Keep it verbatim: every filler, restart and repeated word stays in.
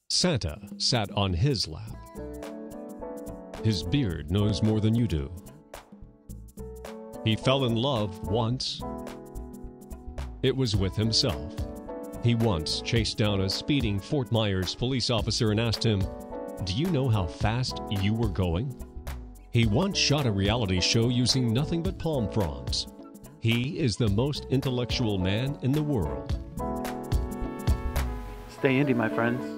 Santa sat on his lap. His beard knows more than you do. He fell in love once. It was with himself. He once chased down a speeding Fort Myers police officer and asked him, "Do you know how fast you were going?" He once shot a reality show using nothing but palm fronds. He is the most intellectual man in the world. Stay indie, my friends.